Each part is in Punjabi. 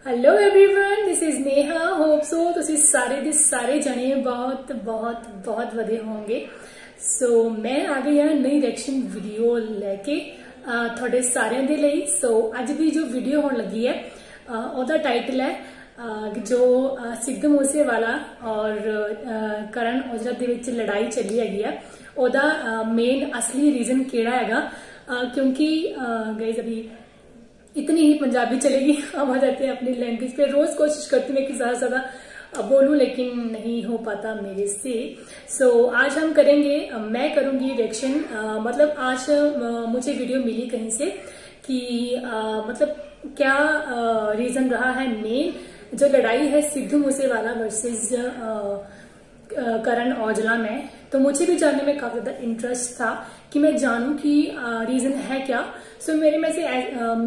Hello everyone, this is Neha. Hope so तुसी सारे दे सारे जने बहुत बहुत बहुत वधिया होंगे। सो मैं आ गई हाँ नई रिएक्शन वीडियो लैके थोड़े सारे दे लई। सो अज भी जो वीडियो होने लगी है ओदा टाइटल है जो सिद्धू मूसेवाला और करण औजला दे विच लड़ाई चली हैगी है ओदा मेन असली रीजन केड़ा हैगा। क्योंकि गाइस अभी इतनी ही पंजाबी चलेगी, अब आ जाते हैं अपनी लैंग्वेज पे। रोज कोशिश करती हूँ कि ज्यादा से ज्यादा बोलूं लेकिन नहीं हो पाता मेरे से। सो आज हम करेंगे, मैं करूंगी रिएक्शन। मतलब आज मुझे वीडियो मिली कहीं से कि मतलब क्या रीजन रहा है मेन जो लड़ाई है सिद्धू मूसेवाला वर्सेस करण औजला में। तो मुझे भी जानने में काफी ज्यादा इंटरेस्ट था कि मैं जानूं कि रीजन है क्या। सो मेरे में से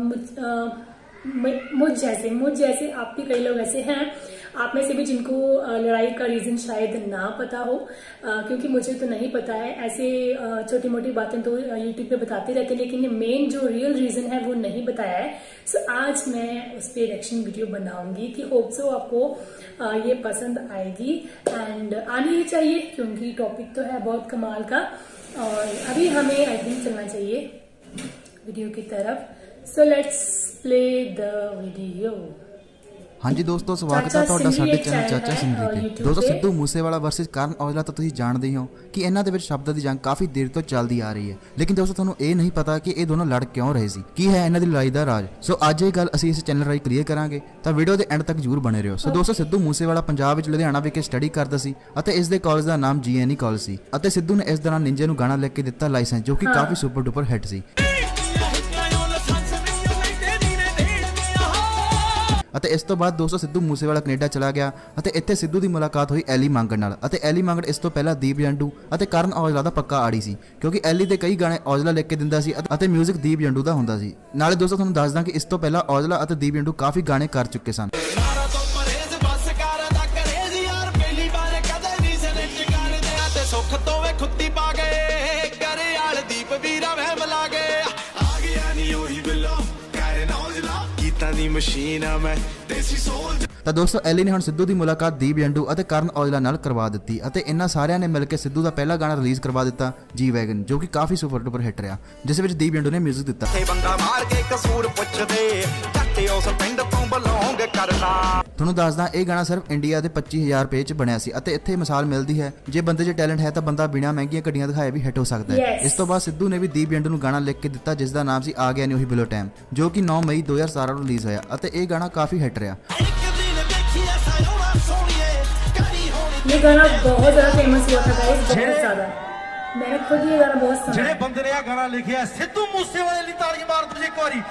मुझ जैसे आप भी कई लोग ऐसे हैं, आप में से भी जिनको लड़ाई का रीजन शायद ना पता हो, क्योंकि मुझे तो नहीं पता है। ऐसे छोटी मोटी बातें तो यूट्यूब पे बताते रहते हैं, लेकिन ये मेन जो रियल रीजन है वो नहीं बताया है। सो आज मैं उस पर रिएक्शन वीडियो बनाऊंगी कि होप सो आपको ये पसंद आएगी एंड आनी ही चाहिए, क्योंकि टॉपिक तो है बहुत कमाल का। और अभी हमें आई थिंक चलना चाहिए वीडियो की तरफ। So let's play the video. हाँ जी दोस्तों, स्वागत है ਤੁਹਾਡਾ ਸਾਡੇ ਚੈਨਲ ਚਾਚਾ ਸਿੰਧੀ ਤੇ। ਦੋਸਤੋ ਸਿੱਧੂ ਮੂਸੇਵਾਲਾ ਵਰਸਸ ਕਰਨ ਔਜਲਾ ਤਾਂ ਤੁਸੀਂ ਜਾਣਦੇ ਹੀ ਹੋ ਕਿ ਇਹਨਾਂ ਦੇ ਵਿੱਚ ਸ਼ਬਦਾਂ ਦੀ ਜੰਗ ਕਾਫੀ ਦੇਰ ਤੋਂ ਚੱਲਦੀ ਆ ਰਹੀ ਹੈ। ਲੇਕਿਨ ਦੋਸਤੋ ਤੁਹਾਨੂੰ ਇਹ ਨਹੀਂ ਪਤਾ ਕਿ ਇਹ ਦੋਨੋਂ ਲੜ ਕਿਉਂ ਰਹੇ ਸੀ, ਕੀ ਹੈ ਇਹਨਾਂ ਦੀ ਲੜਾਈ ਦਾ ਰਾਜ। ਸੋ ਅੱਜ ਇਹ ਗੱਲ ਅਸੀਂ ਇਸ ਚੈਨਲ ਰਾਹੀਂ ਕਲੀਅਰ ਕਰਾਂਗੇ, ਤਾਂ ਵੀਡੀਓ ਦੇ ਐਂਡ ਤੱਕ ਜ਼ਰੂਰ ਬਣੇ ਰਹੋ। ਸੋ ਦੋਸਤੋ ਸਿੱਧੂ ਮੂਸੇਵਾਲਾ ਪੰਜਾਬ ਵਿੱਚ ਲੁਧਿਆਣਾ ਵਿਖੇ ਸਟੱਡੀ ਕਰਦਾ ਸੀ ਅਤੇ ਇਸ ਦੇ ਕਾਲਜ ਦਾ ਨਾਮ GNE ਕਾਲਜ ਸੀ ਅਤੇ ਸਿੱਧੂ ਨੇ ਇਸ ਦੌਰਾਨ ਨਿੰਜੇ ਨੂੰ ਗਾਣਾ ਲਿਖ ਕੇ ਦਿੱਤਾ ਲਾਇਸੈਂਸ, ਜੋ ਕਿ ਕਾਫੀ ਸੁਪਰ ਡੁਪਰ ਹਿੱਟ ਸੀ। ਅਤੇ ਇਸ ਤੋਂ ਬਾਅਦ ਦੋਸਤੋ ਸਿੱਧੂ ਮੂਸੇਵਾਲਾ ਕੈਨੇਡਾ ਚਲਾ ਗਿਆ ਅਤੇ ਇੱਥੇ ਸਿੱਧੂ ਦੀ ਮੁਲਾਕਾਤ ਹੋਈ ਐਲੀ ਮੰਗੜ ਨਾਲ। ਅਤੇ ਐਲੀ ਮੰਗੜ ਇਸ ਤੋਂ ਪਹਿਲਾਂ ਦੀਪ ਜੰਡੂ ਅਤੇ ਕਰਨ ਔਜਲਾ ਦਾ ਪੱਕਾ ਆੜੀ ਸੀ, ਕਿਉਂਕਿ ਐਲੀ ਦੇ ਕਈ ਗਾਣੇ ਔਜਲਾ ਲਿਖ ਕੇ ਦਿੰਦਾ ਸੀ ਅਤੇ ਮਿਊਜ਼ਿਕ ਦੀਪ ਜੰਡੂ ਦਾ ਹੁੰਦਾ ਸੀ। ਨਾਲੇ ਦੋਸਤੋ ਤੁਹਾਨੂੰ ਦੱਸਦਾ ਕਿ ਇਸ ਤੋਂ ਪਹਿਲਾਂ ਔਜਲਾ ਅਤੇ ਦੀਪ ਜੰਡੂ ਕਾਫੀ ਗਾਣੇ ਕਰ ਚੁੱਕੇ ਸਨ। ਤਾਂ ਦੋਸਤੋ ਐਲੀ ਨੇ ਹੁਣ ਸਿੱਧੂ ਦੀ ਮੁਲਾਕਾਤ ਦੀਪ ਜੰਡੂ ਅਤੇ ਕਰਨ ਔਜਲਾ ਨਾਲ ਕਰਵਾ ਦਿੱਤੀ ਅਤੇ ਇਹਨਾਂ ਸਾਰਿਆਂ ਨੇ ਮਿਲ ਕੇ ਸਿੱਧੂ ਦਾ ਪਹਿਲਾ ਗਾਣਾ ਰਿਲੀਜ਼ ਕਰਵਾ ਦਿੱਤਾ ਜੀ ਵੈਗਨ, ਜੋ ਕਿ ਕਾਫੀ ਸੁਪਰ ਡੁਪਰ ਹਿੱਟ ਰਿਹਾ, ਜਿਸ ਵਿੱਚ ਦੀਪ ਜੰਡੂ ਨੇ ਮਿਊਜ਼ਿਕ ਦਿੱਤਾ। ਤੁਹਾਨੂੰ ਦੱਸਦਾ ਇਹ ਗਾਣਾ ਸਿਰਫ ਇੰਡੀਆ ਦੇ 25,000 ਰੁਪਏ ਚ ਬਣਿਆ ਸੀ ਅਤੇ ਇੱਥੇ ਮਿਸਾਲ ਮਿਲਦੀ ਹੈ ਜੇ ਬੰਦੇ 'ਚ ਟੈਲੈਂਟ ਹੈ ਤਾਂ ਬੰਦਾ ਬਿਨਾਂ ਮਹਿੰਗੀਆਂ ਗੱਡੀਆਂ ਦਿਖਾਏ ਵੀ ਹਿੱਟ ਹੋ ਸਕਦਾ ਹੈ। ਇਸ ਤੋਂ ਬਾਅਦ ਸਿੱਧੂ ਨੇ ਵੀ ਦੀਪ ਜੰਡੂ ਨੂੰ ਗਾਣਾ ਲਿਖ ਕੇ ਦਿੱਤਾ ਜਿਸ ਦਾ ਨਾਮ ਸੀ ਆ ਗਿਆ ਨੀ ਉਹੀ ਬਿਲੋ ਟਾਈਮ, ਜੋ ਕਿ 9 ਮਈ 2017 ਨੂੰ ਰਿਲੀਜ਼ ਹੋਇਆ ਅਤੇ ਇਹ ਗਾਣਾ ਕਾਫੀ ਹਿੱਟ ਰਿਹਾ। ये गाना बहुत ज्यादा फेमस हुआ था गाइस, बहुत ज्यादा। मैंने खुद ये गाना बहुत सुना। ਜਿਹੜੇ ਬੰਦੇ ਨੇ ਇਹ ਗਾਣਾ ਲਿਖਿਆ ਸਿੱਧੂ ਮੂਸੇਵਾਲੇ ਲਈ ਤਾੜੀਆਂ ਮਾਰ ਦਿਓ ਇੱਕ ਵਾਰੀ।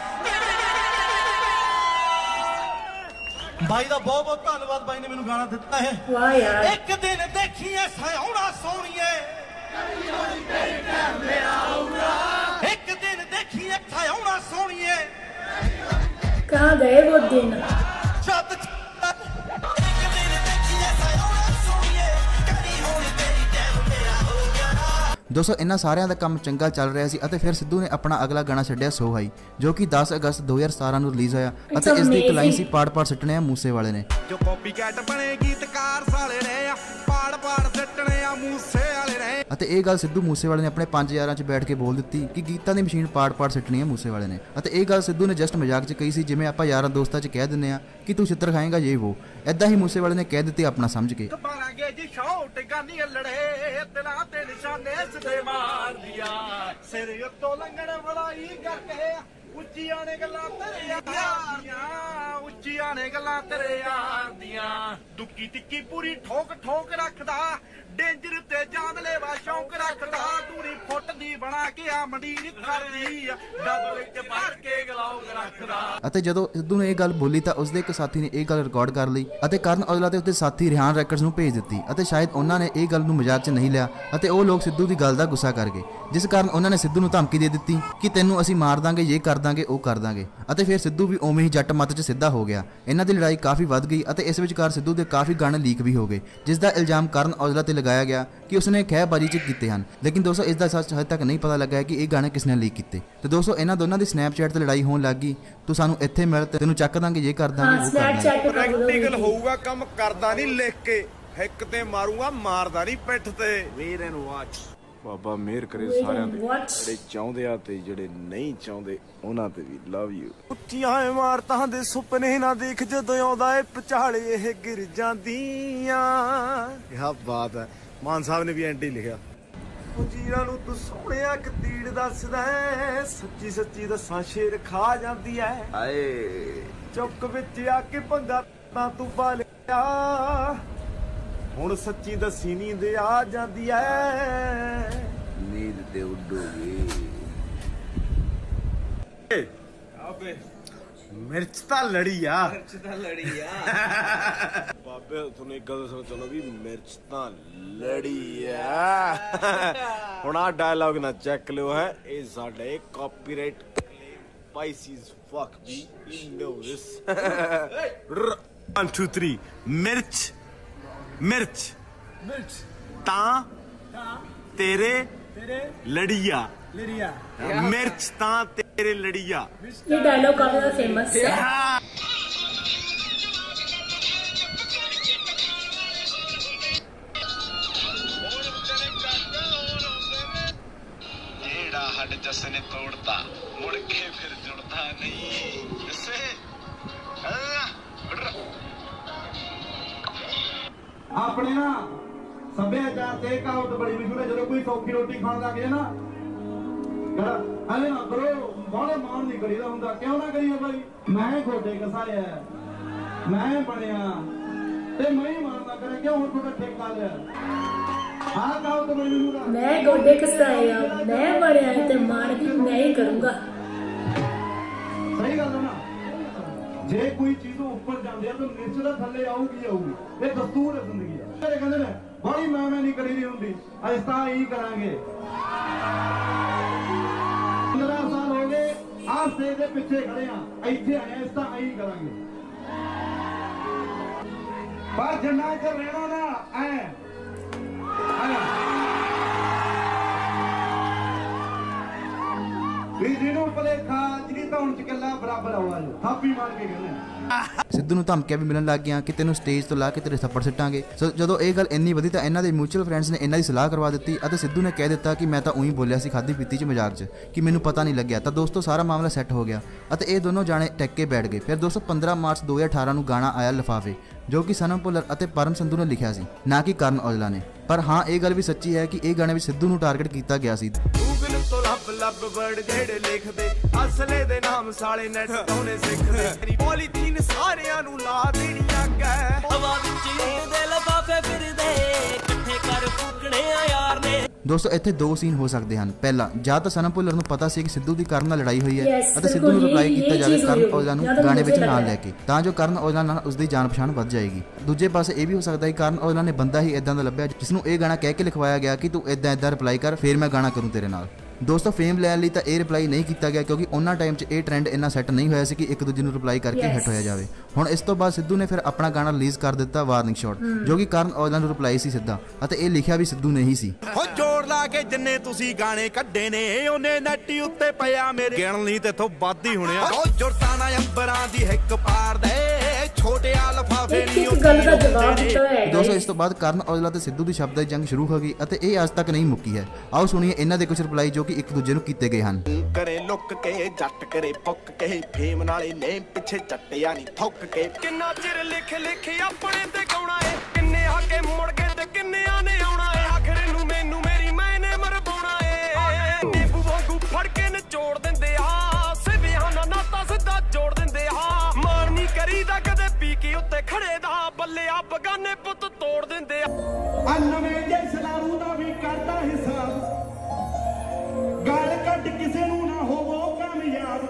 भाई ਦਾ ਬਹੁਤ ਬਹੁਤ ਧੰਨਵਾਦ, ਬਾਈ ਨੇ ਮੈਨੂੰ ਗਾਣਾ ਦਿੱਤਾ ਹੈ। ਵਾਹ ਯਾਰ। ਇੱਕ ਦਿਨ ਦੇਖੀਏ ਸੋਹਣਾ ਸੋਹਣੀਏ ਤੇਰੀ ਟਾਈਮ ਮੇਰਾ ਆਊਗਾ, ਇੱਕ ਦਿਨ ਦੇਖੀਏ ਸੋਹਣਾ ਸੋਹਣੀਏ। कहाँ गए वो दिन? ਦੋਸਤੋ ਇਹਨਾਂ ਸਾਰਿਆਂ ਦਾ ਕੰਮ ਚੰਗਾ ਚੱਲ ਰਿਹਾ ਸੀ ਅਤੇ ਫਿਰ ਸਿੱਧੂ ਨੇ ਆਪਣਾ ਅਗਲਾ ਗਾਣਾ ਛੱਡਿਆ ਸੋ ਹਾਈ, ਜੋ ਕਿ 10 ਅਗਸਤ 2017 ਨੂੰ ਰਿਲੀਜ਼ ਹੋਇਆ ਅਤੇ ਇਸ ਦੀ ਇੱਕ ਲਾਈਨ ਸੀ ਪਾੜ ਪਾੜ ਸਿੱਟਣੇ ਆ ਮੂਸੇਵਾਲੇ ਨੇ। ਜੋ ਕਾਪੀ ਕੈਟ ਬਣੇ ਗੀਤਕਾਰ ਸਾਲੇ ਨੇ ਆ ਪਾੜ ਪਾੜ ਸਿੱਟਣੇ ਆ ਮੂਸੇਵਾਲੇ ਨੇ। ਅਤੇ ਇਹ ਗੱਲ ਸਿੱਧੂ ਮੂਸੇਵਾਲੇ ਨੇ ਆਪਣੇ 5 ਯਾਰਾਂ 'ਚ ਬੈਠ ਕੇ ਬੋਲ ਦਿੱਤੀ ਕਿ ਗੀਤਾਂ ਦੀ ਮਸ਼ੀਨ ਪਾੜ ਪਾੜ ਸਿੱਟਣੀ ਆ ਮੂਸੇਵਾਲੇ ਨੇ। ਅਤੇ ਇਹ ਗੱਲ ਸਿੱਧੂ ਨੇ ਜਸਟ ਮਜ਼ਾਕ 'ਚ ਕਹੀ ਸੀ, ਜਿਵੇਂ ਆਪਾਂ ਯਾਰਾਂ ਦੋਸਤਾਂ 'ਚ ਕਹਿ ਦਿੰਦੇ ਆ ਕਿ ਤੂੰ ਛਿੱਤਰ ਖਾਏਗਾ ਇਹ ਵੋ। ਏਦਾਂ ਹੀ ਮੂਸੇਵਾਲੇ ਨੇ ਕਹਿ ਦਿੱਤੀ ਆਪਣਾ ਸਮਝ ਕੇ। ਜੀ ਸ਼ੌਟ ਗਾਨੀ ਲੜੇ ਦਿਲਾਂ ਤੇ ਨਿਸ਼ਾਨੇ ਸਦੇ ਮਾਰ ਦਿਆ ਸਿਰ ਉੱਤੋਂ ਲੰਘਣ ਵੜਾਈ ਕਰਕੇ ਉੱਚੀਆਂ ਨੇ ਗੱਲਾਂ ਤੇਰੇ ਯਾਰ ਦੀਆਂ, ਉੱਚੀਆਂ ਨੇ ਗੱਲਾਂ ਤੇਰੇ ਯਾਰ ਦੀਆਂ। ਦੁੱਕੀ ਟਿੱਕੀ ਪੂਰੀ ਠੋਕ ਠੋਕ ਰੱਖਦਾ, ਡੇਂਜਰ ਤੇ ਜਾਨਲੇਵਾ ਸ਼ੌਂਕ ਰੱਖਦਾ, ਦੂਰੀ ਫੁੱਟ ਦੀ ਬਣਾ ਕੇ ਆ ਮੰਡੀਰ ਕਰਦੀ ਡੱਬ ਵਿੱਚ ਭਰ ਕੇ ਗਲਾਉ ਰੱਖਦਾ। ਅਤੇ ਜਦੋਂ ਸਿੱਧੂ ਨੇ ਇਹ ਗੱਲ ਬੋਲੀ ਤਾਂ ਉਸਦੇ ਇੱਕ ਸਾਥੀ ਨੇ ਇਹ ਗੱਲ ਰਿਕਾਰਡ ਕਰ ਲਈ ਅਤੇ ਕਰਨ ਔਜਲਾ ਤੇ ਉਸਦੇ ਸਾਥੀ ਰਿਹਾਨ ਰੈਕਰਡਸ ਨੂੰ ਭੇਜ ਦਿੱਤੀ ਅਤੇ ਸ਼ਾਇਦ ਉਹਨਾਂ ਨੇ ਇਹ ਗੱਲ ਨੂੰ ਮਜ਼ਾਕ 'ਚ ਨਹੀਂ ਲਿਆ ਅਤੇ ਉਹ ਲੋਕ ਸਿੱਧੂ ਦੀ ਗੱਲ ਦਾ ਗੁੱਸਾ ਕਰ ਗਏ, ਜਿਸ ਕਾਰਨ ਉਹਨਾਂ ਨੇ ਸਿੱਧੂ ਨੂੰ ਧਮਕੀ ਦੇ ਦਿੱਤੀ ਕਿ ਤੈਨੂੰ ਅਸੀਂ ਮਾਰ ਦਾਂਗੇ, ਇਹ ਕਰ ਦਾਂਗੇ, ਉਹ ਕਰ ਦਾਂਗੇ। ਅਤੇ ਫਿਰ ਸਿੱਧੂ ਵੀ ਉਵੇਂ ਹੀ ਜੱਟ ਮੱਤ 'ਚ ਸਿੱਧਾ ਹੋ ਗਿਆ। ਇਹਨਾਂ ਦੀ ਲੜਾਈ ਕਾਫੀ ਵੱਧ ਗਈ ਅਤੇ ਇਸ ਵਿਚਕਾਰ ਸਿੱਧੂ ਦੇ ਕਾਫੀ ਗਾਣੇ ਲੀਕ ਵੀ ਹੋ ਗਏ, ਜਿਸ ਦਾ ਇਲਜ਼ਾਮ ਕਰਨ ਔਜਲਾ ਤੇ ਲਗਾਇਆ ਗਿਆ ਕਿ ਉਸਨੇ ਖਹਿਬਾਜ਼ੀ 'ਚ ਕੀਤੇ ਹਨ। ਲੇਕਿਨ ਦੋਸਤੋ ਇਸ ਦਾ ਸੱਚ ਹਜੇ ਤੱਕ ਨਹੀਂ ਪਤਾ ਲੱਗਾ ਹੈ ਕਿ ਇਹ ਗਾਣੇ ਕਿਸਨੇ ਲੀਕ ਕੀਤੇ। ਤੇ ਦੋਸਤੋ ਇਹਨਾਂ ਦੋਨਾਂ ਦੀ ਸਨੈਪਚੈਟ ਤੇ ਲੜਾਈ ਹੋਣ ਲੱਗ ਗਈ। ਤੂੰ ਸਾਨੂੰ ਇੱਥੇ ਮਿਲ ਤੇ ਤੈਨੂੰ ਚੱਕ ਦਾਂਗੇ, ਇਹ ਕਰ ਦਾਂਗੇ, ਉਹ ਕਰ ਦਾਂਗੇ। ਪ੍ਰੈਕਟੀਕਲ ਹੋਊਗਾ ਕੰਮ, ਕਰਦਾ ਨਹੀਂ ਲਿਖ ਕੇ, ਹਿੱਕ ਤੇ ਮਾਰੂਗਾ, ਮਾਰਦਾ ਨਹੀਂ ਪਿੱਠ ਤੇ। ਵੇਰ ਐਂਡ ਵਾਚ। ਬਾਬਾ ਮਿਹਰ ਕਰੇ ਸਾਰਿਆਂ ਤੇ, ਜਿਹੜੇ ਚਾਹੁੰਦੇ ਆ ਤੇ ਜਿਹੜੇ ਨਹੀਂ ਚਾਹੁੰਦੇ ਉਹਨਾਂ ਤੇ ਵੀ। Love you. ਉੱਚੀਆਂ ਇਮਾਰਤਾਂ ਦੇ ਸੁਪਨੇ ਨਾ ਦੇਖ, ਜਦੋਂ ਆਉਂਦਾ ਏ ਪਚਾਲੇ ਇਹ ਗਿਰ ਜਾਂਦੀਆਂ। ਇਹ ਬਾਤ ਹੈ। ਮਾਨ ਸਾਹਿਬ ਨੇ ਵੀ ਐਂਟੀ ਲਿਖਿਆ। ਜੀਰਾਂ ਨੂੰ ਤੂੰ ਸੋਹਣਿਆ ਕਤੀੜ ਦੱਸਦਾ, ਸੱਚੀ ਸੱਚੀ ਦੱਸਾਂ ਸ਼ੇਰ ਖਾ ਜਾਂਦੀ ਐ। ਆਏ ਚੁੱਕ ਵਿੱਚ ਆ ਕੇ ਪੰਗਾ ਤਾਂ ਤੂੰ ਪਾ ਲਿਆ, ਹੁਣ ਸੱਚੀ ਦੱਸੀ ਨੀਂਦ ਆ ਜਾਂਦੀ ਐ। ਨੀਂਦ ਤੇ ਉੱਡੋਗੇ। ਆਬੇ ਮਿਰਚ ਤਾਂ ਲੜੀ ਆ, ਮਿਰਚ ਤਾਂ ਲੜੀ ਆ। ਬਾਬੇ ਤੁਹਾਨੂੰ ਇੱਕ ਗੱਲ ਦੱਸਣਾ ਚਾਹੁੰਦਾ ਵੀ ਮਿਰਚ ਤਾਂ ਲੜੀ ਆ। ਹੁਣ ਆ ਡਾਇਲੌਗ ਨਾ ਚੈੱਕ ਲਿਓ ਹੈ, ਇਹ ਸਾਡੇ ਕਾਪੀਰਾਈਟ ਸਪਾਈਸੀਜ਼ ਫੱਕ ਜੀ, ਯੂ ਨੋ ਦਿਸ। 1 2 3 ਮਿਰਚ ਮਿਰਚ ਮਿਰਚ ਤਾਂ ਤੇਰੇ ਲੜੀਆ, ਮਿਰਚ ਤਾਂ ਤੇਰੇ ਲੜੀਆ। ये डायलॉग काफी ज्यादा फेमस है। ਜਿਹੜਾ ਹੱਡ ਜੱਸ ਨੇ ਤੋੜਤਾ ਮੁੜ ਕੇ ਫਿਰ ਜੁੜਦਾ ਨਹੀਂ। ਆਪਣੇ ਨਾ ਸੱਭਿਆਚਾਰ ਤੇ ਕਹਾਵਤ ਬੜੀ ਮਸ਼ਹੂਰ ਹੈ, ਜਦੋਂ ਕੋਈ ਸੌਖੀ ਰੋਟੀ ਖਾਣ ਲੱਗ ਜਾਏ ਨਾ, ਕਹਿੰਦਾ ਐਵੇਂ ਨਾ ਕਰੋ, ਬਾਹਲੇ ਮਾਣ ਨਹੀਂ ਕਰੀਦਾ ਹੁੰਦਾ। ਕਿਉਂ ਨਾ ਕਰੀਏ ਬਾਈ? ਮੈਂ ਗੋਡੇ ਘਸਾਇਆ, ਮੈਂ ਬਣਿਆ ਤੇ ਮੈਂ ਹੀ ਮਾਰਦਾ ਕਰੇ, ਕਿਉਂ ਹੁਣ ਤੁਹਾਡਾ ਠੇਕਾ ਲਿਆ? ਆਹ ਕਹਾਵਤ ਬੜੀ ਮਸ਼ਹੂਰ ਹੈ। मैं गोडे घसाया, मैं बढ़िया ते मार भी मैं ही करूंगा। ਸਹੀ ਗੱਲ ਹੈ ਨਾ। ਜੇ ਕੋਈ ਚੀਜ਼ ਉੱਪਰ ਜਾਂਦੀ ਆ ਤਾਂ ਨਿਸ਼ਚਿਤ ਥੱਲੇ ਆਊਗੀ ਆਊਗੀ, ਇਹ ਦਸਤੂਰ ਹੈ ਜ਼ਿੰਦਗੀ ਦਾ। ਇਹ ਕਹਿੰਦੇ ਨੇ ਬੜੀ ਮੈਂ ਨਹੀਂ ਕਰੀ ਦੀ ਹੁੰਦੀ, ਅਸੀਂ ਤਾਂ ਇਹੀ ਕਰਾਂਗੇ। 15 ਸਾਲ ਹੋ ਗਏ ਆਹ ਸਟੇਜ ਦੇ ਪਿੱਛੇ ਖੜੇ ਆ, ਇੱਥੇ ਆਏ ਆ, ਇਸ ਤਾਂ ਇਹੀ ਕਰਾਂਗੇ। ਪਰ ਜਿੰਨਾ ਚਿਰ ਰਹਿਣਾ ਨਾ ਐ ਵੀ ਜਿਹਨੂੰ ਭਲੇਖਾ ਜਿਹੜੀ ਧੌਣ ਚ ਗੱਲਾਂ ਬਰਾਬਰ ਆਵਾਜ਼ ਥਾਪੀ ਮਾਰ ਕੇ ਕਹਿੰਦੇ। ਸਿੱਧੂ ਨੂੰ ਧਮਕੀਆਂ ਵੀ ਮਿਲਣ ਲੱਗ ਗਈਆਂ ਕਿ ਤੈਨੂੰ ਸਟੇਜ ਤੋਂ ਲਾ ਕੇ ਤੇਰੇ ਥੱਪੜ ਸਿੱਟਾਂਗੇ। ਸੋ ਜਦੋਂ ਇਹ ਗੱਲ ਇੰਨੀ ਵਧੀ ਤਾਂ ਇਹਨਾਂ ਦੇ ਮਿਊਚੁਅਲ ਫਰੈਂਡਸ ਨੇ ਇਹਨਾਂ ਦੀ ਸਲਾਹ ਕਰਵਾ ਦਿੱਤੀ ਅਤੇ ਸਿੱਧੂ ਨੇ ਕਹਿ ਦਿੱਤਾ ਕਿ ਮੈਂ ਤਾਂ ਉਹੀ ਬੋਲਿਆ ਸੀ ਖਾਦੀ ਪੀਤੀ 'ਚ ਮਜ਼ਾਕ 'ਚ, ਕਿ ਮੈਨੂੰ ਪਤਾ ਨਹੀਂ ਲੱਗਿਆ। ਤਾਂ ਦੋਸਤੋ ਸਾਰਾ ਮਾਮਲਾ ਸੈੱਟ ਹੋ ਗਿਆ ਅਤੇ ਇਹ ਦੋਨੋਂ ਜਾਣੇ ਟਿਕ ਕੇ ਬੈਠ ਗਏ। ਫਿਰ ਦੋਸਤੋ 15 ਮਾਰਚ 2018 ਨੂੰ ਗਾਣਾ ਆਇਆ ਲਿਫਾਫੇ, ਜੋ ਕਿ ਸਨਮ ਭੁੱਲਰ ਅਤੇ ਪਰਮ ਸੰਧੂ ਨੇ ਲਿਖਿਆ ਸੀ, ਨਾ ਕਿ ਕਰਨ ਔਜਲਾ ਨੇ। ਪਰ ਹਾਂ ਇਹ ਗੱਲ ਵੀ ਸੱਚੀ ਹੈ ਕਿ ਇਹ ਗਾਣੇ ਵਿੱਚ ਸਿੱਧੂ ਨੂੰ ਟਾਰਗੇਟ ਕੀਤਾ ਗਿਆ ਸੀ। ਗੂਗਲ ਤੋਂ ਲੱਭ ਲੱਭ ਵਰਡ ਜਿਹੜੇ ਲਿਖਦੇ, ਅਸਲੇ ਦੇ ਨਾਮ ਸਾਲੇ ਨੈਟ ਤੋਨੇ ਸਿੱਖਦੇ। ਪੋਲੀਥੀਨ ਸਾਰਿਆਂ ਨੂੰ ਲਾ ਦੇਣੀ ਅੱਗ ਹੈ, ਹਵਾ ਵਿੱਚ ਦੇ ਲਿਫਾਫੇ ਫਿਰਦੇ, ਇਕੱਠੇ ਕਰ ਫੂਕਣੇ ਆ ਯਾਰ ਨੇ। ਦੋਸਤੋ ਇੱਥੇ ਦੋ ਸੀਨ ਹੋ ਸਕਦੇ ਹਨ। ਪਹਿਲਾ, ਜਾਂ ਤਾਂ ਸਨਮ ਭੁੱਲਰ ਨੂੰ ਪਤਾ ਸੀ ਕਿ ਸਿੱਧੂ ਦੀ ਕਰਨ ਨਾਲ ਲੜਾਈ ਹੋਈ ਹੈ ਅਤੇ ਸਿੱਧੂ ਨੂੰ ਰਿਪਲਾਈ ਕੀਤਾ ਜਾਵੇ ਕਰਨ ਔਜਲਾ ਨੂੰ ਗਾਣੇ ਵਿੱਚ ਨਾਲ ਲੈ ਕੇ, ਤਾਂ ਜੋ ਕਰਨ ਔਜਲਾ ਨਾਲ ਉਸਦੀ ਜਾਣ ਪਛਾਣ ਵੱਧ ਜਾਏਗੀ। ਦੂਜੇ ਪਾਸੇ ਇਹ ਵੀ ਹੋ ਸਕਦਾ ਹੈ ਕਰਨ ਔਜਲਾ ਨੇ ਬੰਦਾ ਹੀ ਇਦਾਂ ਦਾ ਲੱਭਿਆ ਜਿਸ ਨੂੰ ਇਹ ਗਾਣਾ ਕਹਿ ਕੇ ਲਿਖਵਾਇਆ ਗਿਆ ਕਿ ਤੂੰ ਇਦਾਂ ਰਿਪਲਾਈ ਕਰ, ਫਿਰ ਮੈਂ ਗਾਣਾ ਕਰੂੰ ਤੇਰੇ ਨਾਲ। ਦੋਸਤੋ ਫੇਮ ਲੈਣ ਲਈ ਤਾਂ ਇਹ ਰਿਪਲਾਈ ਨਹੀਂ ਕੀਤਾ ਗਿਆ, ਕਿਉਂਕਿ ਉਹਨਾਂ ਟਾਈਮ 'ਚ ਇਹ ਟ੍ਰੈਂਡ ਇੰਨਾ ਸੈੱਟ ਨਹੀਂ ਹੋਇਆ ਸੀ ਕਿ ਇੱਕ ਦੂਜੇ ਨੂੰ ਰਿਪਲਾਈ ਕਰਕੇ ਹਿੱਟ ਹੋਇਆ ਜਾਵੇ। ਹੁਣ ਇਸ ਤੋਂ ਬਾਅਦ ਸਿੱਧੂ ਨੇ ਫਿਰ ਆਪਣਾ ਗਾਣਾ ਰਿਲੀਜ਼ ਕਰ ਦਿੱਤਾ ਵਾਰਨਿੰਗ ਸ਼ਾਟ, ਜੋ ਕਿ ਕਰਨ ਔਜਲਾ ਨੂੰ ਰਿਪਲਾਈ ਸੀ ਸਿੱਧਾ, ਅਤੇ ਇਹ ਲਿਖਿਆ ਵੀ ਸਿੱਧੂ ਨੇ ਹੀ ਸੀ। ਹੋ ਜੋੜ ਲਾ ਕੇ ਜਿੰਨੇ ਤੁਸੀਂ ਗਾਣੇ ਕੱਢੇ ਨੇ, ਉਹਨੇ ਨੈਟੀ ਉੱਤੇ ਪਿਆ ਮੇਰੇ, ਗਿਣ ਲਈ ਤੇਥੋਂ ਵੱਧ ਹੀ ਹੋਣੇ ਆ। ਉਹ ਜੁਰਤਾਂ ਨਾ ਅੰਬਰਾਂ ਦੀ ਹਿੱਕ ਪਾਰ ਦੇ, ਛੋਟਿਆ ਲਫਾਫੇ ਨਹੀਂ ਦੋਸਤੋ ਇਸ ਤੋਂ ਬਾਅਦ ਕਰਨ ਔਜਲਾ ਤੇ ਸਿੱਧੂ ਦੀ ਸ਼ਬਦਾਂ ਦੀ ਜੰਗ ਸ਼ੁਰੂ ਹੋ ਗਈ ਅਤੇ ਇਹ ਅੱਜ ਤੱਕ ਨਹੀਂ ਮੁੱਕੀ ਹੈ। ਆਓ ਸੁਣੀਏ ਇਹਨਾਂ ਦੇ ਕੁਝ ਰਿਪਲਾਈ ਜੋ ਕਿ ਇੱਕ ਦੂਜੇ ਨੂੰ ਕੀਤੇ ਗਏ ਹਨ। ਕਰੇ ਲੁੱਕ ਕੇ ਜੱਟ ਕਰੇ ਪੁੱਕ ਕੇ, ਫੇਮ ਨਾਲੇ ਨੇ ਪਿੱਛੇ ਚੱਟਿਆ ਨਹੀਂ ਥੁੱਕ ਕੇ। ਕਿੰਨਾ ਚਿਰ ਲਿਖ ਲਿਖ ਆਪਣੇ ਤੇ ਗਾਉਣਾ ਏ, ਕਿੰਨੇ ਆ ਕੇ ਮੁੜ ਕੇ ਤੇ ਕਿੰਨਿਆਂ ਨੇ ਆਉਣਾ ਏ, ਆਖਰ ਨੂੰ ਮੈਨੂੰ ਮੇਰੀ ਮੈਨੇ ਮਰਵਾਉਣਾ ਏ। ਨਿੰਬੂ ਵਾਂਗੂ ਫੜ ਕੇ ਨਿਚੋੜ ਦਿੰਦੇ ਆ, ਸਿਵਿਆਂ ਨਾਲ ਨਾਤਾ ਸਿੱਧਾ ਜੋੜ ਦਿੰਦੇ ਆ। ਮਾਣ ਨਹੀਂ ਕਰੀਦਾ ਕਦੇ ਪੀ ਕੇ ਉੱਤੇ ਖੜੇ ਦਾ, ਬੱਲਿਆ ਬਗਾਨੇ ਪੁੱਤ ਤੋੜ ਦਿੰਦੇ ਆ। ਨਵੇਂ ਜੇ ਸਲਾਰੂ ਦਾ ਵੀ ਕਰਦਾ ਹਿਸਾਬ, ਗਾਲ ਕੱਢ ਕਿਸੇ ਨੂੰ ਨਾ ਹੋਵੋ ਕਾਮਯਾਬ,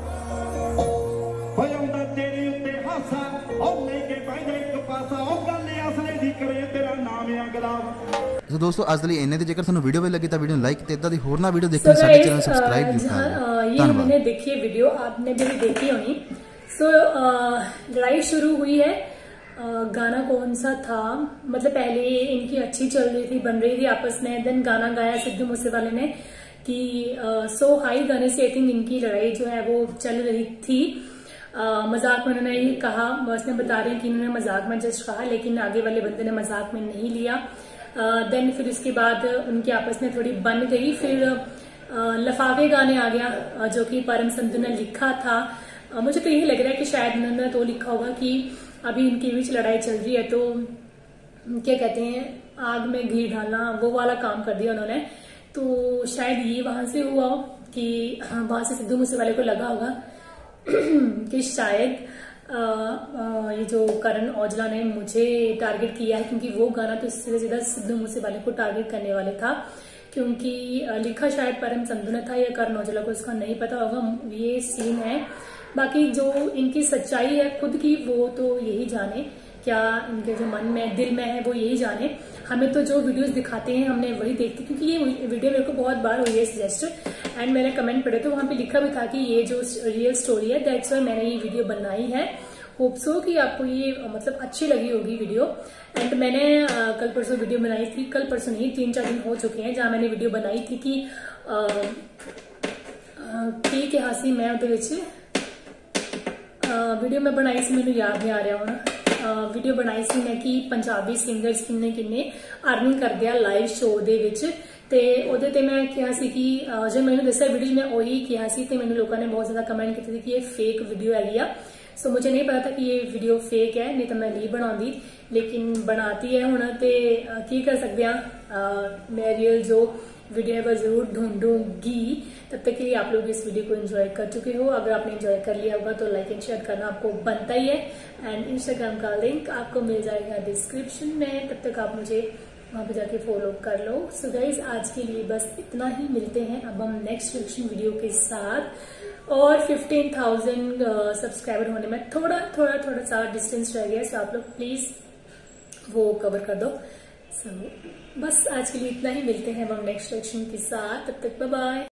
ਹੋ ਜਾਂਦਾ ਤੇਰੇ ਉੱਤੇ ਹਾਸਾ, ਉਹ ਲੈ ਕੇ ਬੈਠਾ ਇੱਕ ਪਾਸਾ, ਉਹ ਗੱਲ ਅਸਲੇ ਦੀ ਕਰੇ ਤੇਰਾ ਨਾਮ ਆ ਗੁਲਾਬ। ਸੋ ਦੋਸਤੋ ਅੱਜ ਲਈ ਇੰਨੇ ਦੀ। ਜੇਕਰ ਤੁਹਾਨੂੰ ਵੀਡੀਓ ਵਧੀਆ ਲੱਗੀ ਤਾਂ ਵੀਡੀਓ ਨੂੰ ਲਾਈਕ ਤੇ ਇਦਾਂ ਦੀ ਹੋਰ ਨਾ ਵੀਡੀਓ ਦੇਖਣ ਲਈ ਸਾਡੇ ਚੈਨਲ ਨੂੰ ਸਬਸਕ੍ਰਾਈਬ ਜ਼ਰੂਰ करें। ये मैंने देखी है वीडियो, आपने भी देखी होगी। सो लड़ाई शुरू हुई है गाना कौन सा था, मतलब पहले इनकी अच्छी चल रही थी, बन रही थी आपस में, देन गाना गाया सिद्धू मूसेवाले ने कि सो हाई गाने से आई थिंक इनकी लड़ाई जो है वो चल रही थी। मजाक में उन्होंने ये कहा, बस में बता रहे हैं कि इन्होंने मजाक में जस्ट कहा, लेकिन आगे वाले बंदे ने मजाक में नहीं लिया। देन फिर उसके बाद उनकी आपस में थोड़ी बन गई। फिर लफाफे गाने आ गया जो कि परम संधू ने लिखा था। मुझे तो यही लग रहा है कि शायद उन्होंने तो लिखा होगा कि अभी इनके बीच लड़ाई चल रही है, तो क्या कहते हैं, आग में घी डालना, वो वाला काम कर दिया उन्होंने। तो शायद ये वहां से हुआ हो कि वहां से सिद्धू मूसेवाले को लगा होगा कि शायद ये जो करण औजला ने मुझे टारगेट किया है, क्योंकि वो गाना तो सीधा सीधा सिद्धू मूसेवाले को टारगेट करने वाले था, क्योंकि लिखा शायद परम संधू ने था या करण औजला को, इसका नहीं पता होगा। ये सीन है। बाकी जो इनकी सच्चाई है खुद की, वो तो यही जाने, क्या इनके जो मन में दिल में है वो यही जाने। हमें तो जो वीडियोस दिखाते हैं हमने वही देखते, क्योंकि ये वीडियो मेरे को बहुत बार हुई है सजेस्ट, एंड मैंने कमेंट पढ़े तो वहां पे लिखा भी था कि ये जो रियल स्टोरी है, दैट्स व्हाई मैंने ये वीडियो बनाई है। होप सो कि आपको ये मतलब अच्छी लगी होगी वीडियो। एंड मैंने कल परसों वीडियो बनाई थी, कल परसों नहीं 3-4 दिन हो चुके हैं, जहां मैंने वीडियो बनाई थी कि की हंसी मैं ਉਹਦੇ ਵਿੱਚ वीडियो मैं बनाई सी, मैंने याद नहीं आ रहा ਹੁਣ। वीडियो बनाई सी मैं कि पंजाबी सिंगर्स किन्ने किन्ने अर्निंग करते हैं लाइव शो ਦੇ ਵਿੱਚ, ਤੇ ਉਹਦੇ ਤੇ मैं ਕਿਹਾ ਸੀ कि जो मैंने दसा वीडियो में ਉਹੀ किया सी, ਤੇ ਮੈਨੂੰ लोगों ने बहुत ज्यादा कमेंट किए थे कि ये फेक वीडियो हैगी आ। सो मुझे नहीं पता था कि ये वीडियो फेक है, नहीं तो मैं नहीं बनाती, लेकिन बनाती है हुण, ते की कर सकते हैं। मैं रियल जो वीडियो है वो जरूर ढूंढूंगी। तब तक के लिए आप लोग इस वीडियो को एंजॉय कर चुके हो। अगर आपने एंजॉय कर लिया होगा तो लाइक एंड शेयर करना आपको बनता ही है, एंड इंस्टाग्राम का लिंक आपको मिल जाएगा डिस्क्रिप्शन में, तब तक आप मुझे वहां पे जाके फॉलो कर लो। सो गाइज आज के लिए बस इतना ही, मिलते हैं अब हम नेक्स्ट रिएक्शन वीडियो के साथ। और 15,000 सब्सक्राइबर होने में थोड़ा सा डिस्टेंस रह गया, सो आप लोग प्लीज वो कवर कर दो। सो बस आज के लिए इतना ही, मिलते हैं अब हम नेक्स्ट रिएक्शन के साथ, तब तक बाय बाय।